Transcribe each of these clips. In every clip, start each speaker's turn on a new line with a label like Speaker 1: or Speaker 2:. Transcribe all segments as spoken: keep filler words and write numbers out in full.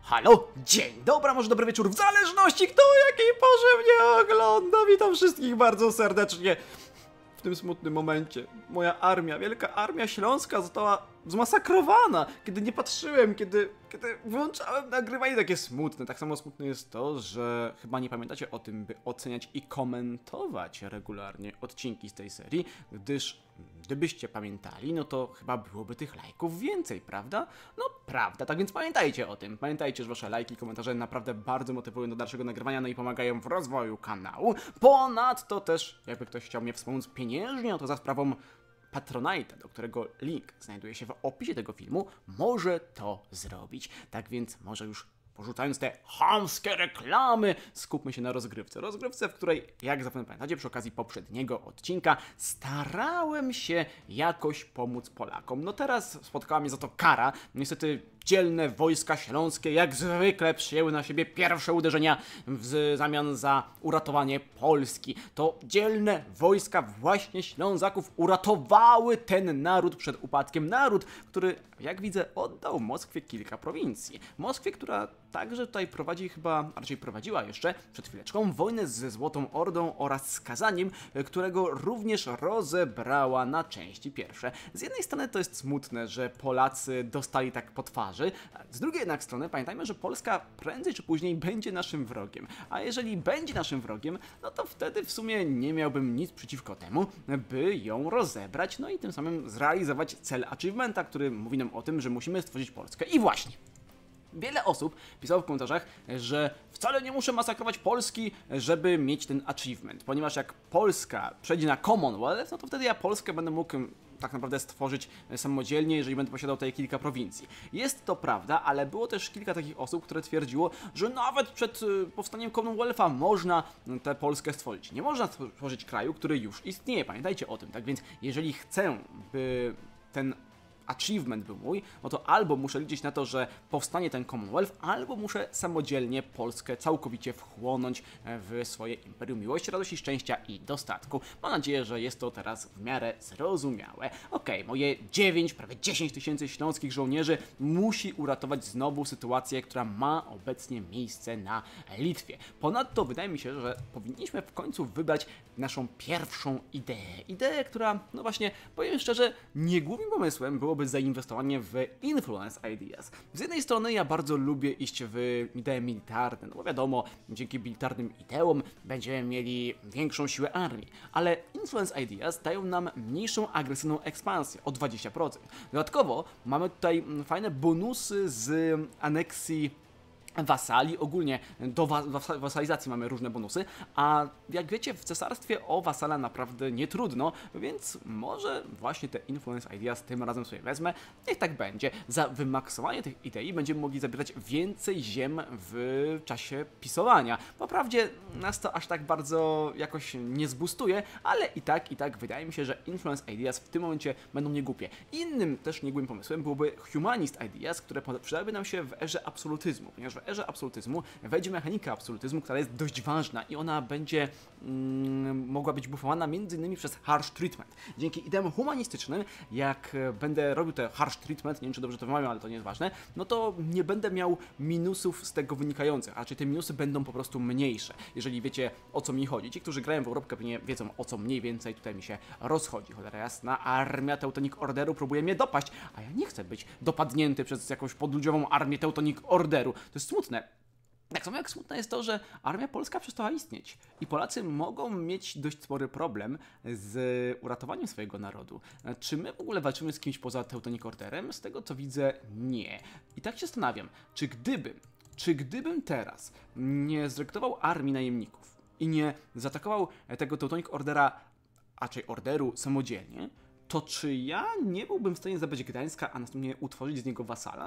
Speaker 1: Halo, dzień dobry, może dobry wieczór, w zależności kto o jakiej porze mnie ogląda. Witam wszystkich bardzo serdecznie. W tym smutnym momencie moja armia, wielka armia śląska została zmasakrowana. Kiedy nie patrzyłem, kiedy, kiedy wyłączałem nagrywanie, takie smutne. Tak samo smutne jest to, że chyba nie pamiętacie o tym, by oceniać i komentować regularnie odcinki z tej serii, gdyż gdybyście pamiętali, no to chyba byłoby tych lajków więcej, prawda? No prawda, tak więc pamiętajcie o tym. Pamiętajcie, że wasze lajki i komentarze naprawdę bardzo motywują do dalszego nagrywania, no i pomagają w rozwoju kanału. Ponadto też, jakby ktoś chciał mnie wspomóc pieniężnie, to za sprawą Patronite'a, do którego link znajduje się w opisie tego filmu, może to zrobić. Tak więc może już porzucając te chamskie reklamy, skupmy się na rozgrywce. Rozgrywce, w której, jak zapewne pamiętacie, przy okazji poprzedniego odcinka starałem się jakoś pomóc Polakom. No teraz spotkała mnie za to kara. Niestety dzielne wojska śląskie jak zwykle przyjęły na siebie pierwsze uderzenia w zamian za uratowanie Polski. To dzielne wojska właśnie Ślązaków uratowały ten naród przed upadkiem. Naród, który, jak widzę, oddał Moskwie kilka prowincji. Moskwie, która także tutaj prowadzi chyba, a raczej prowadziła jeszcze przed chwileczką wojnę ze Złotą Ordą oraz z Kazaniem, którego również rozebrała na części pierwsze. Z jednej strony to jest smutne, że Polacy dostali tak po twarzy, z drugiej jednak strony pamiętajmy, że Polska prędzej czy później będzie naszym wrogiem. A jeżeli będzie naszym wrogiem, no to wtedy w sumie nie miałbym nic przeciwko temu, by ją rozebrać, no i tym samym zrealizować cel achievementa, który mówi nam o tym, że musimy stworzyć Polskę. I właśnie. Wiele osób pisało w komentarzach, że wcale nie muszę masakrować Polski, żeby mieć ten achievement, ponieważ jak Polska przejdzie na Commonwealth, no to wtedy ja Polskę będę mógł tak naprawdę stworzyć samodzielnie, jeżeli będę posiadał tutaj kilka prowincji. Jest to prawda, ale było też kilka takich osób, które twierdziło, że nawet przed powstaniem Commonwealtha można tę Polskę stworzyć. Nie można stworzyć kraju, który już istnieje, pamiętajcie o tym. Tak więc jeżeli chcę, by ten achievement był mój, no to albo muszę liczyć na to, że powstanie ten Commonwealth, albo muszę samodzielnie Polskę całkowicie wchłonąć w swoje imperium miłości, radości, szczęścia i dostatku. Mam nadzieję, że jest to teraz w miarę zrozumiałe. Okej, okay, moje dziewięć, prawie dziesięć tysięcy śląskich żołnierzy musi uratować znowu sytuację, która ma obecnie miejsce na Litwie. Ponadto wydaje mi się, że powinniśmy w końcu wybrać naszą pierwszą ideę. Ideę, która, no właśnie, powiem szczerze, nie głównym pomysłem było byłoby zainwestowanie w Influence Ideas. Z jednej strony ja bardzo lubię iść w idee militarne, no bo wiadomo, dzięki militarnym ideom będziemy mieli większą siłę armii, ale Influence Ideas dają nam mniejszą agresywną ekspansję o dwadzieścia procent. Dodatkowo mamy tutaj fajne bonusy z aneksji wasali, ogólnie do wa was wasalizacji mamy różne bonusy, a jak wiecie, w cesarstwie o wasala naprawdę nie trudno, więc może właśnie te Influence Ideas tym razem sobie wezmę. Niech tak będzie. Za wymaksowanie tych idei będziemy mogli zabierać więcej ziem w czasie pisowania. Poprawdzie nas to aż tak bardzo jakoś nie zbustuje, ale i tak, i tak wydaje mi się, że Influence Ideas w tym momencie będą niegłupie. Innym też niegłupim pomysłem byłoby Humanist Ideas, które przydałyby nam się w erze absolutyzmu, ponieważ w erze absolutyzmu wejdzie mechanika absolutyzmu, która jest dość ważna i ona będzie mm, mogła być buffowana między innymi przez harsh treatment. Dzięki ideom humanistycznym, jak będę robił te harsh treatment, nie wiem czy dobrze to wymawiam, ale to nie jest ważne, no to nie będę miał minusów z tego wynikających, a raczej te minusy będą po prostu mniejsze. Jeżeli wiecie, o co mi chodzi. Ci, którzy grają w Europkę, pewnie wiedzą, o co mniej więcej tutaj mi się rozchodzi. Cholera jasna, armia Teutonic Orderu próbuje mnie dopaść, a ja nie chcę być dopadnięty przez jakąś podludziową armię Teutonic Orderu. To jest smutne. Tak samo jak smutne jest to, że armia polska przestała istnieć i Polacy mogą mieć dość spory problem z uratowaniem swojego narodu. Czy my w ogóle walczymy z kimś poza Teutonic Orderem? Z tego co widzę, nie. I tak się zastanawiam, czy gdybym, czy gdybym teraz nie zrekrutował armii najemników i nie zaatakował tego Teutonic Ordera, a raczej Orderu samodzielnie, to czy ja nie byłbym w stanie zabrać Gdańska, a następnie utworzyć z niego wasala?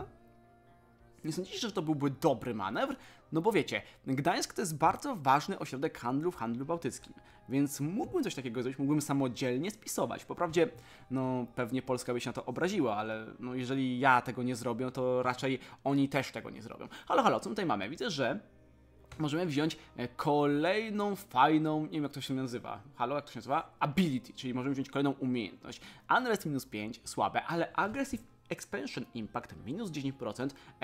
Speaker 1: Nie sądzicie, że to byłby dobry manewr? No bo wiecie, Gdańsk to jest bardzo ważny ośrodek handlu w handlu bałtyckim, więc mógłbym coś takiego zrobić, mógłbym samodzielnie spisować. Poprawdzie, no pewnie Polska by się na to obraziła, ale no jeżeli ja tego nie zrobię, to raczej oni też tego nie zrobią. Halo, halo, co tutaj mamy? Widzę, że możemy wziąć kolejną fajną, nie wiem jak to się nazywa, halo, jak to się nazywa? Ability, czyli możemy wziąć kolejną umiejętność. Unrest minus pięć, słabe, ale Aggressive Expansion Impact minus dziesięć procent, ej,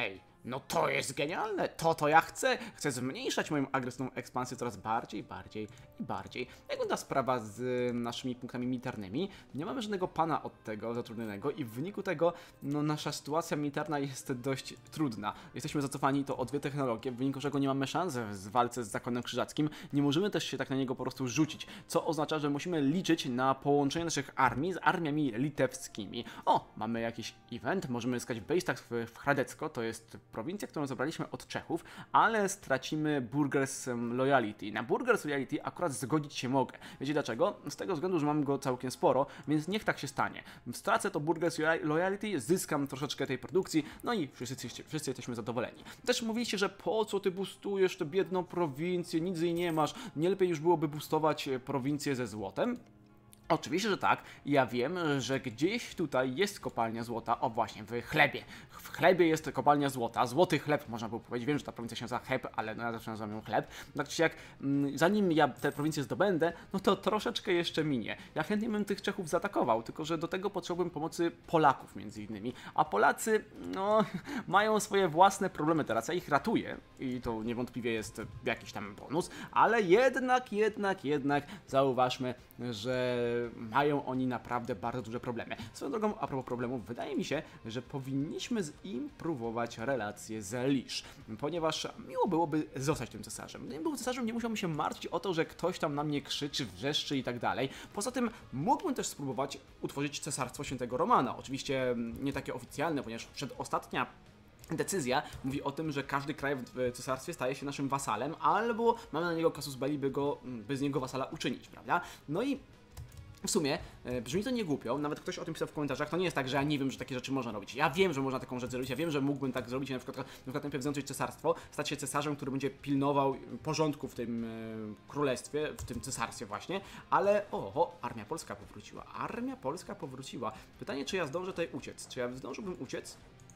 Speaker 1: No to jest genialne, to to ja chcę. Chcę zmniejszać moją agresywną ekspansję coraz bardziej, bardziej i bardziej. Jak wygląda sprawa z y, naszymi punktami militarnymi? Nie mamy żadnego pana od tego zatrudnionego i w wyniku tego no, nasza sytuacja militarna jest dość trudna. Jesteśmy zacofani to o dwie technologie, w wyniku czego nie mamy szans w walce z Zakonem Krzyżackim. Nie możemy też się tak na niego po prostu rzucić, co oznacza, że musimy liczyć na połączenie naszych armii z armiami litewskimi. O, mamy jakiś event, możemy zyskać w base'ach w, w Hradecko, to jest prowincja, którą zabraliśmy od Czechów, ale stracimy Burgers Loyalty. Na Burgers Loyalty akurat zgodzić się mogę. Wiecie dlaczego? Z tego względu, że mam go całkiem sporo, więc niech tak się stanie. Stracę to Burgers Loyalty, zyskam troszeczkę tej produkcji, no i wszyscy, wszyscy jesteśmy zadowoleni. Też mówiliście, że po co ty boostujesz tę biedną prowincję, nic jej nie masz, nie lepiej już byłoby boostować prowincję ze złotem? Oczywiście, że tak. Ja wiem, że gdzieś tutaj jest kopalnia złota. O właśnie, w chlebie. W chlebie jest kopalnia złota. Złoty chleb, można by powiedzieć. Wiem, że ta prowincja się nazywa Heb, ale no ja zawsze nazywam ją chleb. Tak czy jak, zanim ja tę prowincję zdobędę, no to troszeczkę jeszcze minie. Ja chętnie bym tych Czechów zaatakował, tylko że do tego potrzebowałbym pomocy Polaków między innymi. A Polacy, no, mają swoje własne problemy teraz. Ja ich ratuję i to niewątpliwie jest jakiś tam bonus, ale jednak, jednak, jednak zauważmy, że mają oni naprawdę bardzo duże problemy. Swoją drogą, a propos problemów, wydaje mi się, że powinniśmy zimprowować relacje z Lisz, ponieważ miło byłoby zostać tym cesarzem. Gdybym był cesarzem, nie musiałbym się martwić o to, że ktoś tam na mnie krzyczy, wrzeszczy i tak dalej. Poza tym mógłbym też spróbować utworzyć Cesarstwo Świętego Romana. Oczywiście nie takie oficjalne, ponieważ przedostatnia decyzja mówi o tym, że każdy kraj w cesarstwie staje się naszym wasalem, albo mamy na niego casus belli, by, go, by z niego wasala uczynić, prawda? No i w sumie e, brzmi to nie głupio, nawet ktoś o tym pisał w komentarzach, to nie jest tak, że ja nie wiem, że takie rzeczy można robić. Ja wiem, że można taką rzecz zrobić, ja wiem, że mógłbym tak zrobić, na przykład, na przykład najpierw złączyć cesarstwo, stać się cesarzem, który będzie pilnował porządku w tym e, królestwie, w tym cesarstwie właśnie, ale oho, armia polska powróciła, armia polska powróciła. Pytanie, czy ja zdążę tutaj uciec, czy ja zdążyłbym uciec?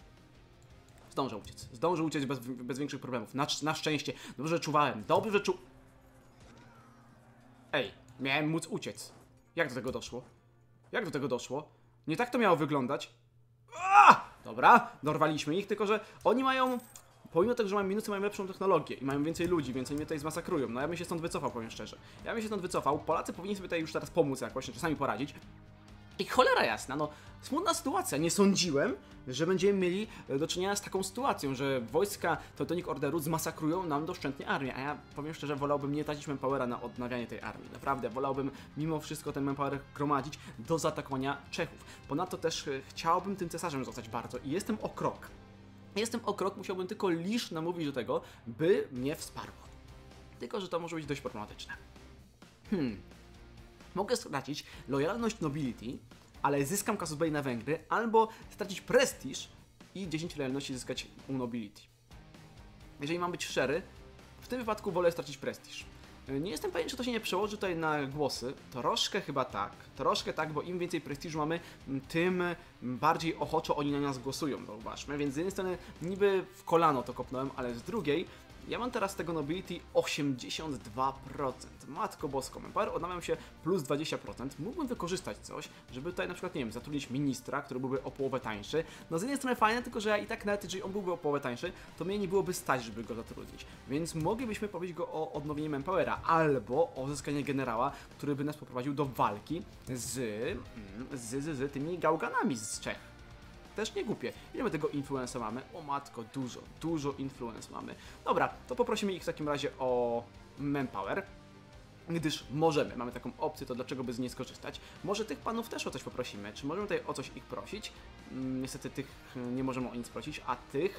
Speaker 1: Zdążę uciec, zdążę uciec bez, bez większych problemów, na, na szczęście, dobrze czuwałem, dobrze czu... Ej, miałem móc uciec. Jak do tego doszło? Jak do tego doszło? Nie tak to miało wyglądać. Aaaa! Dobra, dorwaliśmy ich, tylko że oni mają... Pomimo tego, że mają minusy, mają lepszą technologię i mają więcej ludzi, więc oni mnie tutaj zmasakrują. No ja bym się stąd wycofał, powiem szczerze. Ja bym się stąd wycofał. Polacy powinni sobie tutaj już teraz pomóc jakoś, czasami poradzić. I cholera jasna, no smutna sytuacja. Nie sądziłem, że będziemy mieli do czynienia z taką sytuacją, że wojska Teutonic Orderu zmasakrują nam doszczętnie armię, a ja powiem szczerze, wolałbym nie tracić manpowera na odnawianie tej armii. Naprawdę, wolałbym mimo wszystko ten manpower gromadzić do zaatakowania Czechów. Ponadto też chciałbym tym cesarzem zostać bardzo i jestem o krok. Jestem o krok, musiałbym tylko Lisz namówić do tego, by mnie wsparło. Tylko że to może być dość problematyczne. Hmm... Mogę stracić lojalność nobility, ale zyskam casus belli na Węgry, albo stracić prestiż i dziesięć lojalności zyskać u nobility. Jeżeli mam być szczery, w tym wypadku wolę stracić prestiż. Nie jestem pewien, czy to się nie przełoży tutaj na głosy. Troszkę chyba tak. Troszkę tak, bo im więcej prestiżu mamy, tym bardziej ochoczo oni na nas głosują, zauważmy. Więc z jednej strony niby w kolano to kopnąłem, ale z drugiej ja mam teraz tego nobility osiemdziesiąt dwa procent. Matko bosko, manpower odnawiam się plus dwadzieścia procent. Mógłbym wykorzystać coś, żeby tutaj na przykład, nie wiem, zatrudnić ministra, który byłby o połowę tańszy. No z jednej strony fajne, tylko że ja i tak nawet jeżeli on byłby o połowę tańszy, to mnie nie byłoby stać, żeby go zatrudnić. Więc moglibyśmy powiedzieć go o odnowienie manpowera, albo o zyskanie generała, który by nas poprowadził do walki z, z, z, z tymi gałganami z Czech. Też nie głupie. Ile my tego influenza mamy? O matko, dużo, dużo influence mamy. Dobra, to poprosimy ich w takim razie o manpower. Gdyż możemy, mamy taką opcję, to dlaczego by z niej skorzystać? Może tych panów też o coś poprosimy. Czy możemy tutaj o coś ich prosić? Niestety tych nie możemy o nic prosić, a tych...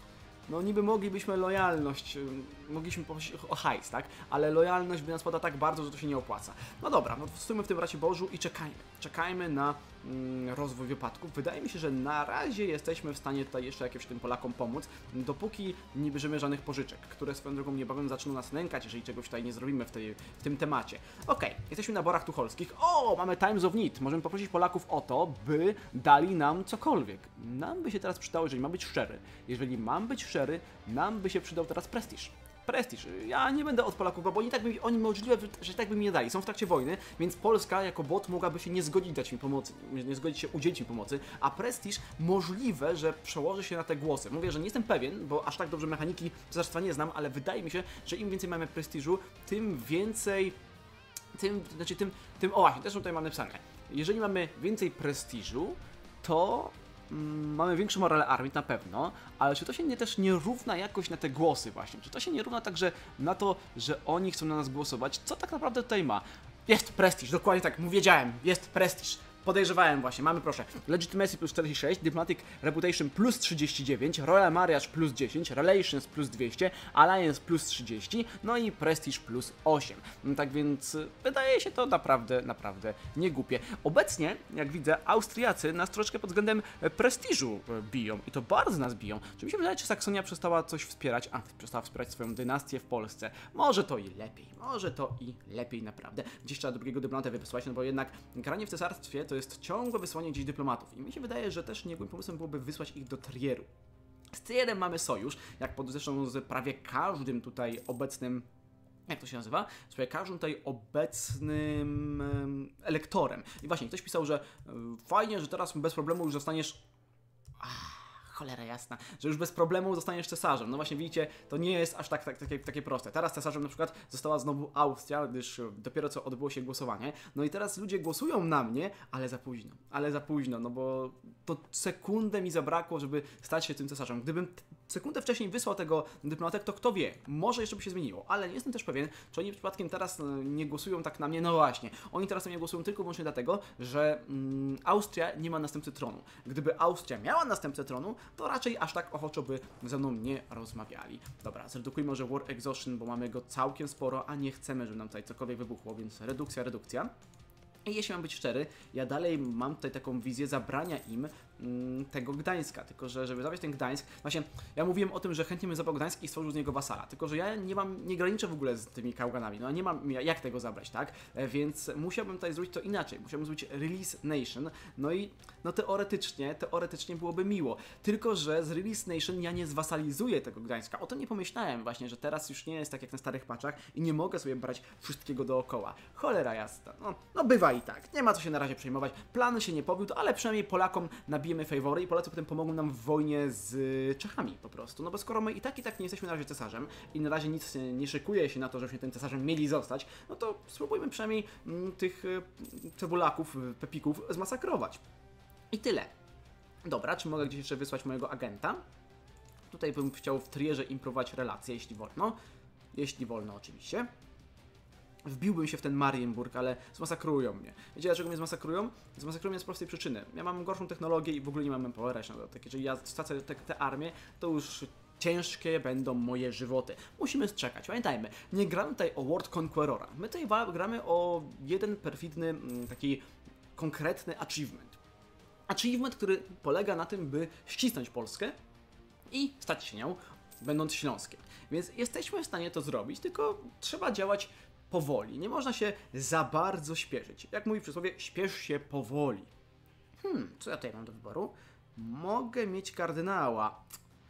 Speaker 1: No niby moglibyśmy lojalność, mogliśmy poprosić o hajs, tak? Ale lojalność by nas pada tak bardzo, że to się nie opłaca. No dobra, no stójmy w tym racie Bożu i czekajmy. Czekajmy na mm, rozwój wypadków. Wydaje mi się, że na razie jesteśmy w stanie tutaj jeszcze jakimś tym Polakom pomóc, dopóki nie bierzemy żadnych pożyczek, które swoją drogą niebawem zaczną nas nękać, jeżeli czegoś tutaj nie zrobimy w, tej, w tym temacie. Okej, okay, jesteśmy na Borach Tucholskich. O, mamy Times of Need. Możemy poprosić Polaków o to, by dali nam cokolwiek. Nam by się teraz przydało, jeżeli mam być szczery. Jeżeli mam być szczery, nam by się przydał teraz prestiż. prestiż. Ja nie będę od Polaków, bo oni tak by, oni możliwe, że tak by mi nie dali. Są w trakcie wojny, więc Polska jako bot mogłaby się nie zgodzić dać mi pomocy, nie zgodzić się udzielić mi pomocy, a prestiż możliwe, że przełoży się na te głosy. Mówię, że nie jestem pewien, bo aż tak dobrze mechaniki cesarstwa nie znam, ale wydaje mi się, że im więcej mamy prestiżu, tym więcej, tym, znaczy tym, tym, o właśnie, też tutaj mamy napisane. Jeżeli mamy więcej prestiżu, to mm, mamy większą morale armii na pewno, ale czy to się nie też nie równa jakoś na te głosy właśnie? Czy to się nie równa także na to, że oni chcą na nas głosować? Co tak naprawdę tutaj ma? Jest prestiż, dokładnie tak, mu wiedziałem, jest prestiż. Podejrzewałem właśnie, mamy proszę Legitimacy plus czterdzieści sześć, Diplomatic Reputation plus trzydzieści dziewięć, Royal Marriage plus dziesięć, Relations plus dwieście, Alliance plus trzydzieści, no i Prestige plus osiem. No tak więc wydaje się to naprawdę, naprawdę nie głupie. Obecnie, jak widzę, Austriacy nas troszeczkę pod względem prestiżu biją i to bardzo nas biją. Czy mi się wydaje, czy Saksonia przestała coś wspierać? A, przestała wspierać swoją dynastię w Polsce. Może to i lepiej, może to i lepiej naprawdę. Gdzieś trzeba drugiego dyplomata wysłać, no bo jednak granie w cesarstwie to jest ciągłe wysłanie gdzieś dyplomatów. I mi się wydaje, że też niegłym pomysłem byłoby wysłać ich do Trieru. Z Trierem mamy sojusz, jak pod zresztą z prawie każdym tutaj obecnym, jak to się nazywa? Z prawie każdym tutaj obecnym um, elektorem. I właśnie ktoś pisał, że um, fajnie, że teraz bez problemu już zostaniesz... Ach, cholera jasna, że już bez problemu zostaniesz cesarzem. No właśnie widzicie, to nie jest aż tak, tak takie, takie proste. Teraz cesarzem na przykład została znowu Austria, gdyż dopiero co odbyło się głosowanie. No i teraz ludzie głosują na mnie, ale za późno. Ale za późno, no bo to sekundę mi zabrakło, żeby stać się tym cesarzem. Gdybym sekundę wcześniej wysłał tego dyplomatę, to kto wie, może jeszcze by się zmieniło. Ale nie jestem też pewien, czy oni przypadkiem teraz nie głosują tak na mnie. No właśnie, oni teraz na mnie głosują tylko i wyłącznie dlatego, że mm, Austria nie ma następcy tronu. Gdyby Austria miała następcę tronu, to raczej aż tak ochoczo by ze mną nie rozmawiali. Dobra, zredukujmy może War Exhaustion, bo mamy go całkiem sporo, a nie chcemy, żeby nam tutaj cokolwiek wybuchło, więc redukcja, redukcja. I jeśli mam być szczery, ja dalej mam tutaj taką wizję zabrania im mm, tego Gdańska, tylko że żeby zabrać ten Gdańsk, właśnie ja mówiłem o tym, że chętnie bym zabrał Gdańsk i stworzył z niego wasala, tylko że ja nie mam, nie graniczę w ogóle z tymi kałganami, no nie mam jak tego zabrać, tak? E, więc musiałbym tutaj zrobić to inaczej, musiałbym zrobić Release Nation, no i no teoretycznie, teoretycznie byłoby miło, tylko że z Release Nation ja nie zwasalizuję tego Gdańska, o to nie pomyślałem właśnie, że teraz już nie jest tak jak na starych patchach i nie mogę sobie brać wszystkiego dookoła. Cholera jasna, no, no bywa i tak, nie ma co się na razie przejmować, plan się nie powiódł, ale przynajmniej Polakom nabijemy fawory i Polacy potem pomogą nam w wojnie z Czechami po prostu, no bo skoro my i tak i tak nie jesteśmy na razie cesarzem i na razie nic nie szykuje się na to, żebyśmy tym cesarzem mieli zostać, no to spróbujmy przynajmniej m, tych y, cebulaków, pepików zmasakrować. I tyle. Dobra, czy mogę gdzieś jeszcze wysłać mojego agenta? Tutaj bym chciał w Trierze improwować relacje, jeśli wolno. Jeśli wolno oczywiście. Wbiłbym się w ten Marienburg, ale zmasakrują mnie. Wiecie dlaczego mnie zmasakrują? Zmasakrują mnie z prostej przyczyny. Ja mam gorszą technologię i w ogóle nie mam manpowera na dodatek. Jeżeli ja stracę te, te armię, to już ciężkie będą moje żywoty. Musimy czekać. Pamiętajmy, nie gramy tutaj o World Conquerora. My tutaj gramy o jeden perfidny, taki konkretny achievement. Achievement, który polega na tym, by ścisnąć Polskę i stać się nią, będąc śląskiem. Więc jesteśmy w stanie to zrobić, tylko trzeba działać powoli. Nie można się za bardzo śpieszyć. Jak mówi przysłowie, śpiesz się powoli. Hmm, co ja tutaj mam do wyboru? Mogę mieć kardynała.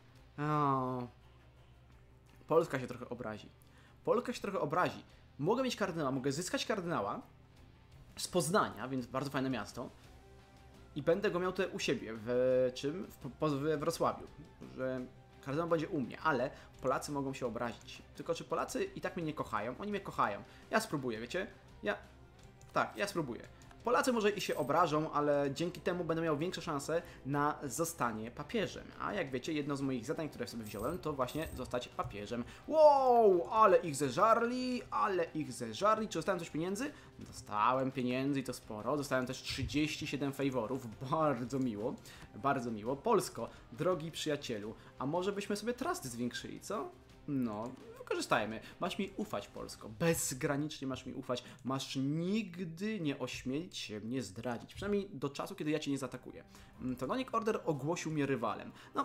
Speaker 1: O. Polska się trochę obrazi. Polska się trochę obrazi. Mogę mieć kardynała, mogę zyskać kardynała z Poznania, więc bardzo fajne miasto. I będę go miał tutaj u siebie, w czym? W, w Wrocławiu. Że kardynał będzie u mnie, ale Polacy mogą się obrazić. Tylko czy Polacy i tak mnie nie kochają? Oni mnie kochają. Ja spróbuję, wiecie? Ja... Tak, ja spróbuję. Polacy może i się obrażą, ale dzięki temu będę miał większe szanse na zostanie papieżem. A jak wiecie, jedno z moich zadań, które sobie wziąłem, to właśnie zostać papieżem. Wow, ale ich zeżarli, ale ich zeżarli. Czy dostałem coś pieniędzy? Dostałem pieniędzy i to sporo. Dostałem też trzydzieści siedem faworów. Bardzo miło, bardzo miło. Polsko, drogi przyjacielu, a może byśmy sobie trust zwiększyli, co? No, wykorzystajmy. Masz mi ufać, Polsko. Bezgranicznie masz mi ufać. Masz nigdy nie ośmielić się mnie zdradzić. Przynajmniej do czasu, kiedy ja cię nie zaatakuję. Teutonic Order ogłosił mnie rywalem. No,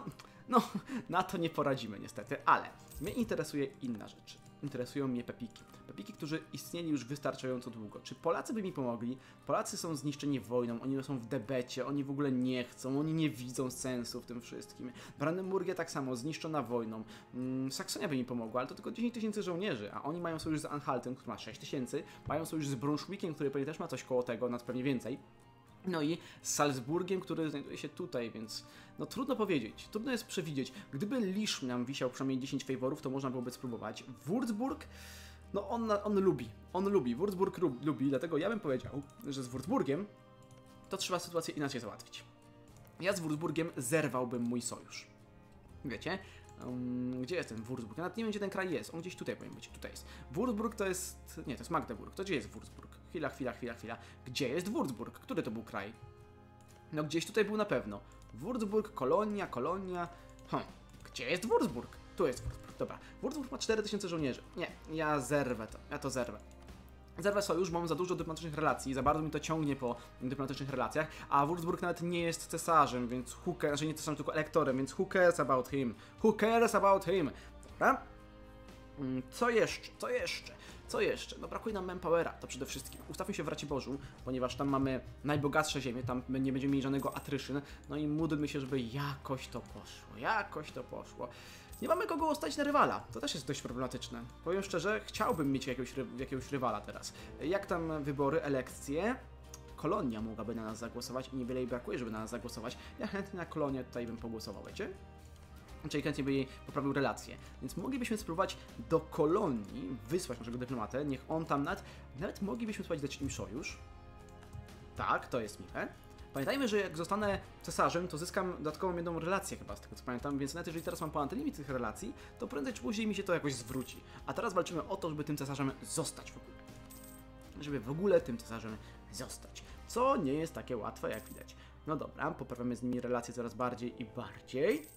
Speaker 1: No, na to nie poradzimy niestety, ale mnie interesuje inna rzecz. Interesują mnie pepiki. Pepiki, którzy istnieli już wystarczająco długo. Czy Polacy by mi pomogli? Polacy są zniszczeni wojną, oni są w debecie, oni w ogóle nie chcą, oni nie widzą sensu w tym wszystkim. Brandenburgia tak samo, zniszczona wojną. Mm, Saksonia by mi pomogła, ale to tylko dziesięć tysięcy żołnierzy, a oni mają sojusz z Anhaltem, który ma sześć tysięcy, mają sojusz z Brunswickiem, który pewnie też ma coś koło tego, nawet pewnie więcej. No i z Salzburgiem, który znajduje się tutaj, więc no trudno powiedzieć, trudno jest przewidzieć. Gdyby Lisz nam wisiał przynajmniej dziesięć faworów, to można byłoby spróbować. Würzburg, no on, on lubi, on lubi, Würzburg lubi, dlatego ja bym powiedział, że z Würzburgiem to trzeba sytuację inaczej załatwić. Ja z Würzburgiem zerwałbym mój sojusz. Wiecie? Um, gdzie jest ten Würzburg? Ja nawet nie wiem, gdzie ten kraj jest. On gdzieś tutaj powinien być. Tutaj jest. Würzburg to jest... Nie, to jest Magdeburg. To gdzie jest Würzburg? Chwila, chwila, chwila, chwila. Gdzie jest Würzburg? Który to był kraj? No gdzieś tutaj był na pewno. Würzburg, Kolonia, Kolonia... Hm. Gdzie jest Würzburg? Tu jest Würzburg. Dobra. Würzburg ma cztery tysiące żołnierzy. Nie, ja zerwę to. Ja to zerwę. Zerwę sojusz, bo mam za dużo dyplomatycznych relacji, za bardzo mi to ciągnie po dyplomatycznych relacjach, a Würzburg nawet nie jest cesarzem, więc who cares, znaczy nie cesarzem, tylko elektorem, więc who cares about him? Who cares about him? Dobra? Co jeszcze? Co jeszcze? Co jeszcze? No brakuje nam manpowera, to przede wszystkim. Ustawmy się w Raciborzu, ponieważ tam mamy najbogatsze ziemie, tam nie będziemy mieli żadnego atryszyn, no i módlmy się, żeby jakoś to poszło, jakoś to poszło. Nie mamy kogo ustawić na rywala, to też jest dość problematyczne. Powiem szczerze, chciałbym mieć jakiegoś, jakiegoś rywala teraz. Jak tam wybory, elekcje? Kolonia mogłaby na nas zagłosować i niewiele jej brakuje, żeby na nas zagłosować. Ja chętnie na Kolonię tutaj bym pogłosował, wiecie? Czyli chętnie by jej poprawił relacje. Więc moglibyśmy spróbować do Kolonii wysłać naszego dyplomatę, niech on tam nawet... Nawet moglibyśmy spróbować dać im sojusz. Tak, to jest miłe. Pamiętajmy, że jak zostanę cesarzem, to zyskam dodatkową jedną relację chyba, z tego co pamiętam, więc nawet jeżeli teraz mam ponad limit tych relacji, to prędzej czy później mi się to jakoś zwróci. A teraz walczymy o to, żeby tym cesarzem zostać w ogóle. Żeby w ogóle tym cesarzem zostać. Co nie jest takie łatwe, jak widać. No dobra, poprawiamy z nimi relacje coraz bardziej i bardziej.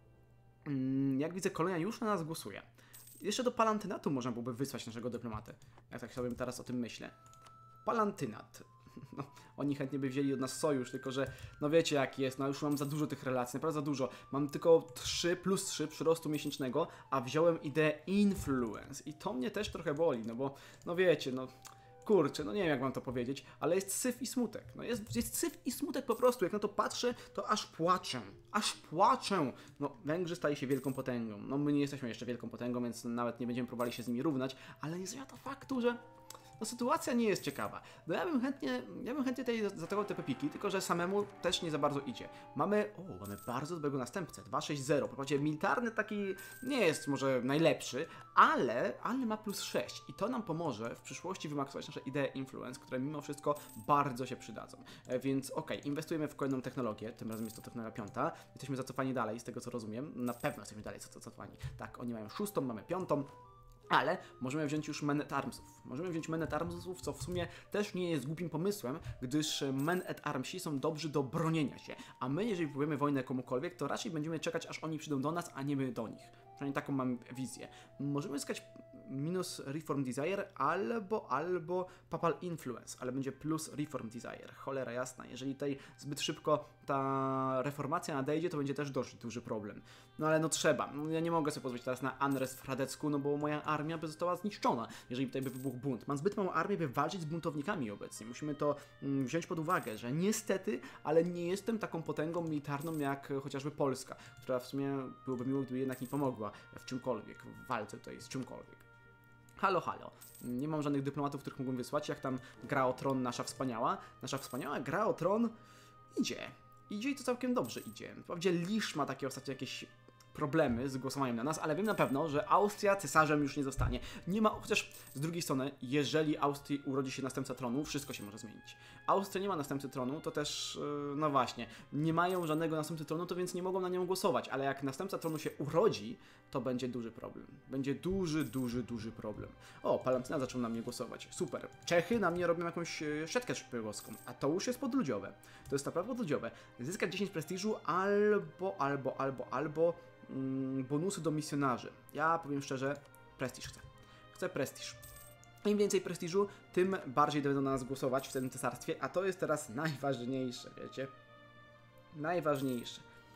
Speaker 1: Jak widzę, Kolonia już na nas głosuje. Jeszcze do Palantynatu można byłoby wysłać naszego dyplomatę. Jak tak sobie teraz o tym myślę. Palantynat. No, oni chętnie by wzięli od nas sojusz, tylko że, no wiecie jak jest, no już mam za dużo tych relacji, naprawdę za dużo. Mam tylko trzy plus trzy przyrostu miesięcznego, a wziąłem ideę influence i to mnie też trochę boli, no bo, no wiecie, no... Kurczę, no nie wiem jak mam to powiedzieć, ale jest syf i smutek. No jest, jest syf i smutek po prostu. Jak na to patrzę, to aż płaczę. Aż płaczę. No, Węgrzy stali się wielką potęgą. No my nie jesteśmy jeszcze wielką potęgą, więc nawet nie będziemy próbowali się z nimi równać, ale nie zmienia to faktu, że no sytuacja nie jest ciekawa. No ja bym chętnie, ja bym chętnie tutaj zaatakował te pepiki, tylko że samemu też nie za bardzo idzie. Mamy, o, mamy bardzo dobrego następcę, dwa sześć zero. Popatrzcie, militarny taki nie jest może najlepszy, ale, ale ma plus sześć i to nam pomoże w przyszłości wymaksować nasze idee influence, które mimo wszystko bardzo się przydadzą. E, więc okej, okay, inwestujemy w kolejną technologię, tym razem jest to technologia piąta. Jesteśmy zacofani dalej, z tego co rozumiem. Na pewno jesteśmy dalej zacofani. Tak, oni mają szóstą, mamy piątą. Ale możemy wziąć już Men at Armsów. Możemy wziąć Men at Armsów, co w sumie też nie jest głupim pomysłem, gdyż Men at Armsi są dobrzy do bronienia się. A my, jeżeli próbujemy wojnę komukolwiek, to raczej będziemy czekać, aż oni przyjdą do nas, a nie my do nich. Przynajmniej taką mam wizję. Możemy zyskać minus Reform Desire albo, albo Papal Influence, ale będzie plus Reform Desire. Cholera jasna. Jeżeli tutaj zbyt szybko ta reformacja nadejdzie, to będzie też dość duży problem. No ale no trzeba. Ja nie mogę sobie pozwolić teraz na Unrest w Hradecku, no bo moja armia by została zniszczona, jeżeli tutaj by wybuchł bunt. Mam zbyt małą armię, by walczyć z buntownikami obecnie. Musimy to mm, wziąć pod uwagę, że niestety, ale nie jestem taką potęgą militarną jak chociażby Polska, która w sumie byłoby miło, gdyby jednak mi pomogła w czymkolwiek, w walce tutaj z czymkolwiek. Halo, halo. Nie mam żadnych dyplomatów, których mógłbym wysłać, jak tam gra o tron nasza wspaniała. Nasza wspaniała gra o tron idzie. Idzie i to całkiem dobrze idzie. Wprawdzie Lisz ma takie ostatnio jakieś problemy z głosowaniem na nas, ale wiem na pewno, że Austria cesarzem już nie zostanie. Nie ma, chociaż z drugiej strony, jeżeli Austrii urodzi się następca tronu, wszystko się może zmienić. Austria nie ma następcy tronu, to też, yy, no właśnie, nie mają żadnego następcy tronu, to więc nie mogą na nią głosować, ale jak następca tronu się urodzi, to będzie duży problem. Będzie duży, duży, duży problem. O, Palantyna zaczął na mnie głosować. Super. Czechy na mnie robią jakąś yy, siatkę szpiegowską, a to już jest podludziowe. To jest naprawdę podludziowe. Zyskać dziesięć prestiżu albo, albo, albo, albo bonusy do misjonarzy. Ja powiem szczerze, prestiż chcę. Chcę prestiż. Im więcej prestiżu, tym bardziej będą na nas głosować w tym cesarstwie, a to jest teraz najważniejsze, wiecie? Najważniejsze.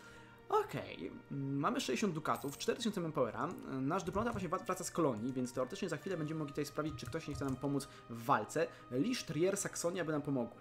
Speaker 1: Okej, okay. Mamy sześćdziesiąt dukatów, cztery tysiące manpowera. Nasz dyplomata właśnie wraca z kolonii, więc teoretycznie za chwilę będziemy mogli tutaj sprawdzić, czy ktoś nie chce nam pomóc w walce. Lisz, Trier, Saksonia by nam pomogły.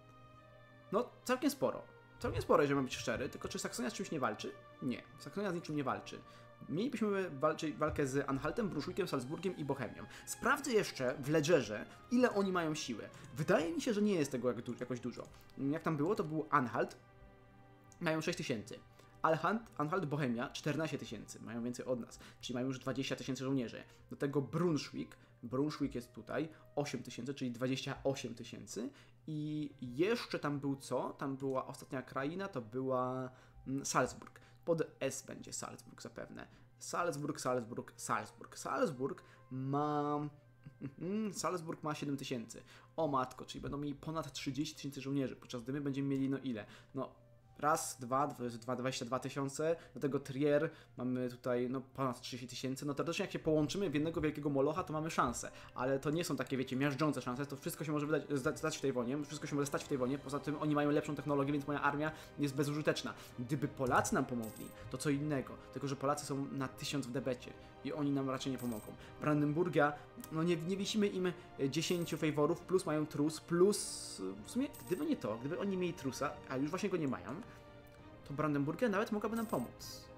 Speaker 1: No, całkiem sporo. Całkiem sporo, jeżeli mam być szczery, tylko czy Saksonia z czymś nie walczy? Nie, Saksonia z niczym nie walczy. Mielibyśmy walczy, walkę z Anhaltem, Brunswickiem, Salzburgiem i Bohemią. Sprawdzę jeszcze w Ledgerze, ile oni mają siły. Wydaje mi się, że nie jest tego jak du jakoś dużo. Jak tam było, to był Anhalt, mają sześć tysięcy. Anhalt, Anhalt, Bohemia czternaście tysięcy, mają więcej od nas, czyli mają już dwadzieścia tysięcy żołnierzy. Do tego Brunswick, Brunswick jest tutaj, osiem tysięcy, czyli dwadzieścia osiem tysięcy. I jeszcze tam był co? Tam była ostatnia kraina, to była mm, Salzburg. Pod S będzie Salzburg zapewne. Salzburg, Salzburg, Salzburg. Salzburg ma... Salzburg ma siedem tysięcy. O matko, czyli będą mieli ponad trzydzieści tysięcy żołnierzy, podczas gdy my będziemy mieli no ile? No raz, dwa, dwa, dwadzieścia dwa tysiące, do tego Trier mamy tutaj no ponad trzydzieści tysięcy, no teoretycznie jak się połączymy w jednego wielkiego molocha, to mamy szansę, ale to nie są takie, wiecie, miażdżące szanse, to wszystko się może wydać, stać w tej wojnie, wszystko się może stać w tej wojnie, poza tym oni mają lepszą technologię, więc moja armia jest bezużyteczna. Gdyby Polacy nam pomogli, to co innego, tylko że Polacy są na tysiąc w debecie i oni nam raczej nie pomogą. Brandenburgia, no nie, nie wisimy im dziesięciu faworów, plus mają trus, plus w sumie, gdyby nie to, gdyby oni mieli trusa, a już właśnie go nie mają, to Brandenburgia nawet mogłaby nam pomóc.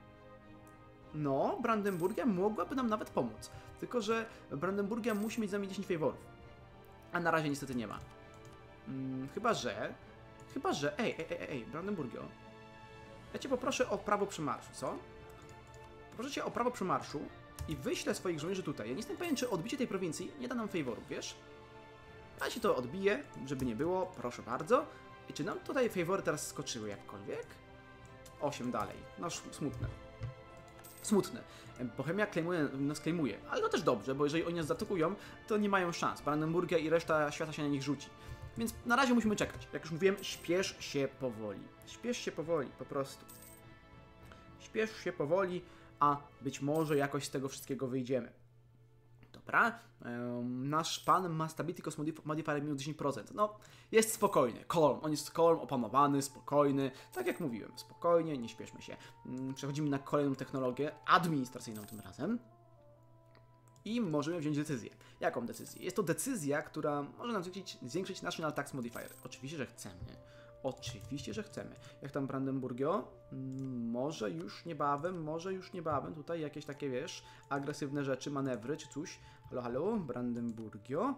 Speaker 1: No, Brandenburgia mogłaby nam nawet pomóc. Tylko że Brandenburgia musi mieć z nami dziesięć faworów. A na razie niestety nie ma. Hmm, chyba, że... Chyba, że... Ej, ej, ej, ej, Brandenburgio. Ja cię poproszę o prawo przemarszu, co? Poproszę cię o prawo przemarszu i wyślę swoich żołnierzy tutaj. Ja nie jestem pewien, czy odbicie tej prowincji nie da nam faworów, wiesz? Ja się to odbiję, żeby nie było, proszę bardzo. I czy nam tutaj fawory teraz skoczyły jakkolwiek? osiem dalej. No smutne. Smutne. Bohemia claimuje, nas claimuje, ale to też dobrze, bo jeżeli oni nas zaatakują, to nie mają szans. Brandenburgia i reszta świata się na nich rzuci. Więc na razie musimy czekać. Jak już mówiłem, śpiesz się powoli. Śpiesz się powoli, po prostu. Śpiesz się powoli, a być może jakoś z tego wszystkiego wyjdziemy. Dobra, um, nasz pan ma Stability Cost Modifier minus dziesięć procent. No, jest spokojny. Calm, on jest calm, opanowany, spokojny. Tak jak mówiłem, spokojnie, nie śpieszmy się. Um, przechodzimy na kolejną technologię administracyjną tym razem. I możemy wziąć decyzję. Jaką decyzję? Jest to decyzja, która może nam zwiększyć, zwiększyć National Tax Modifier. Oczywiście, że chcemy. Oczywiście, że chcemy. Jak tam Brandenburgio? Może już niebawem, może już niebawem. Tutaj jakieś takie, wiesz, agresywne rzeczy, manewry czy coś. Halo, halo, Brandenburgio.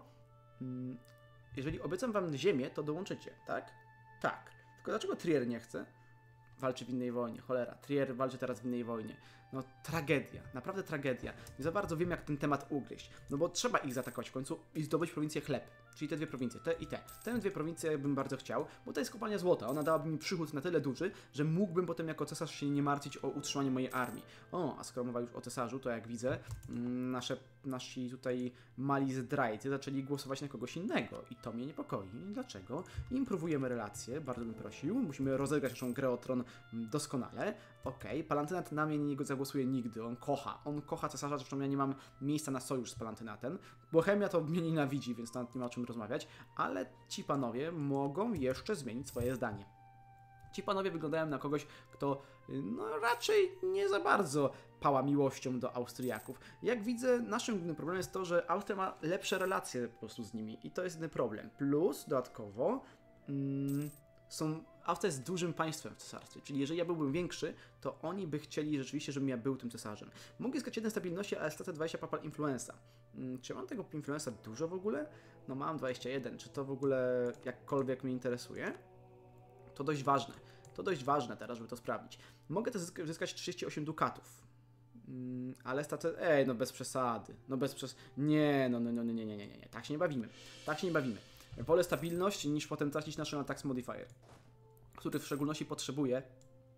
Speaker 1: Jeżeli obiecam wam ziemię, to dołączycie, tak? Tak. Tylko dlaczego Trier nie chce? Walczy w innej wojnie, cholera. Trier walczy teraz w innej wojnie. No tragedia, naprawdę tragedia. Nie za bardzo wiem, jak ten temat ugryźć. No bo trzeba ich zaatakować w końcu i zdobyć prowincję chleb. Czyli te dwie prowincje, te i te. Te dwie prowincje bym bardzo chciał, bo to jest kopalnia złota. Ona dałaby mi przychód na tyle duży, że mógłbym potem jako cesarz się nie martwić o utrzymanie mojej armii. O, a skoro mowa już o cesarzu, to jak widzę, nasze, nasi tutaj mali zdrajcy zaczęli głosować na kogoś innego. I to mnie niepokoi. Dlaczego? Improwujemy relacje, bardzo bym prosił. Musimy rozegrać naszą grę o tron doskonale. Okej, okay. Palantynat na mnie nie zagłosuje nigdy. On kocha. On kocha cesarza, zresztą ja nie mam miejsca na sojusz z Palantynatem. Bohemia to mnie nienawidzi, więc nawet nie ma o czym rozmawiać, ale ci panowie mogą jeszcze zmienić swoje zdanie. Ci panowie wyglądają na kogoś, kto no raczej nie za bardzo pała miłością do Austriaków. Jak widzę, naszym głównym problemem jest to, że Austria ma lepsze relacje po prostu z nimi i to jest jedyny problem. Plus dodatkowo mm, są... Austria jest dużym państwem w cesarstwie, czyli jeżeli ja byłbym większy, to oni by chcieli rzeczywiście, żebym ja był tym cesarzem. Mogę zyskać jeden stabilności, ale stracę dwadzieścia papal influenza. Hmm, czy mam tego influenza dużo w ogóle? No mam dwadzieścia jeden. Czy to w ogóle jakkolwiek mnie interesuje? To dość ważne. To dość ważne teraz, żeby to sprawdzić. Mogę też zyskać trzydzieści osiem dukatów. Hmm, ale stracę... Ej, no bez przesady. No bez przes... Nie, no, no, no, nie, nie, nie, nie, nie. Tak się nie bawimy. Tak się nie bawimy. Wolę stabilność niż potem tracić National Tax Modifier, który w szczególności potrzebuje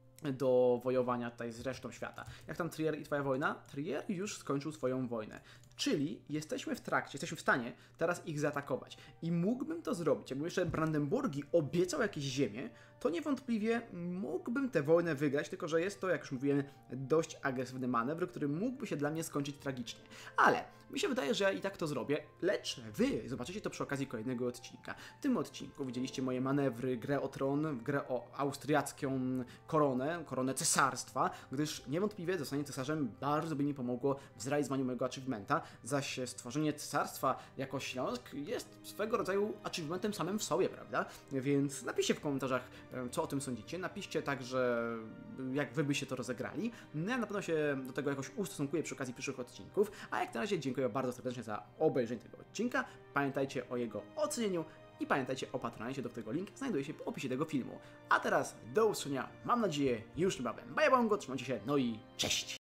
Speaker 1: do wojowania tutaj z resztą świata. Jak tam Trier i twoja wojna? Trier już skończył swoją wojnę. Czyli jesteśmy w trakcie, jesteśmy w stanie teraz ich zaatakować. I mógłbym to zrobić. Jakby jeszcze Brandenburgi obiecał jakieś ziemię, to niewątpliwie mógłbym tę wojnę wygrać, tylko że jest to, jak już mówiłem, dość agresywny manewr, który mógłby się dla mnie skończyć tragicznie. Ale mi się wydaje, że ja i tak to zrobię, lecz wy zobaczycie to przy okazji kolejnego odcinka. W tym odcinku widzieliście moje manewry, grę o tron, grę o austriacką koronę, koronę cesarstwa, gdyż niewątpliwie zostanie cesarzem bardzo by mi pomogło w zrealizowaniu mojego achievementa, zaś stworzenie cesarstwa jako Śląsk jest swego rodzaju achievementem samym w sobie, prawda? Więc napiszcie w komentarzach, co o tym sądzicie. Napiszcie także, jak wy byście to rozegrali. No ja na pewno się do tego jakoś ustosunkuję przy okazji przyszłych odcinków. A jak na razie dziękuję bardzo serdecznie za obejrzenie tego odcinka. Pamiętajcie o jego ocenieniu i pamiętajcie o Patronite, do którego link znajduje się w opisie tego filmu. A teraz do usłyszenia, mam nadzieję, już niebawem. Bye, bongo, trzymajcie się, no i cześć!